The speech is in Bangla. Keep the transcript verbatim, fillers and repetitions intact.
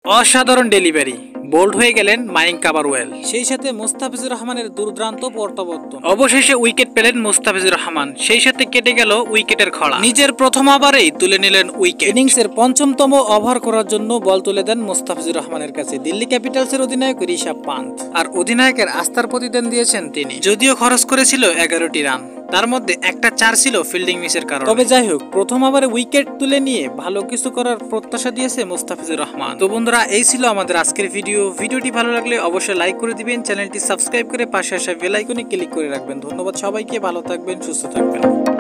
অসাধারণ ডেলিভারি, বোল্ড হয়ে গেলেন মাইং কাবারওয়েল, সেই সাথে মুস্তাফিজুর রহমানের দুর্দান্ত প্রত্যাবর্তন। অবশেষে উইকেট পেলেন মুস্তাফিজুর রহমান, সেই সাথে কেটে গেল উইকেটের খরা। নিজের প্রথম ওভারেই তুলে নিলেন উইকেট। ইনিংসের পঞ্চমতম ওভার করার জন্য বল তুলে দেন মুস্তাফিজুর রহমানের কাছে দিল্লি ক্যাপিটালসের অধিনায়ক ঋষভ পান্থ। আর অধিনায়কের আস্থার প্রতিদান দিয়েছেন তিনি। যদিও খরচ করেছিল এগারোটি রান, তার মধ্যে একটা চার ছিল ফিল্ডিং মিসের কারণে। তবে যাই হোক, প্রথম ওভারে উইকেট তুলে নিয়ে ভালো কিছু করার প্রত্যাশা দিয়েছে মুস্তাফিজুর রহমান। তো বন্ধুরা, এই ছিল আমাদের আজকের ভিডিও। ভিডিওটি ভালো লাগলে অবশ্যই লাইক করে দিবেন, চ্যানেলটি সাবস্ক্রাইব করে পাশে আসা বেল আইকনে ক্লিক করে রাখবেন। ধন্যবাদ সবাইকে, ভালো থাকবেন, সুস্থ থাকবেন।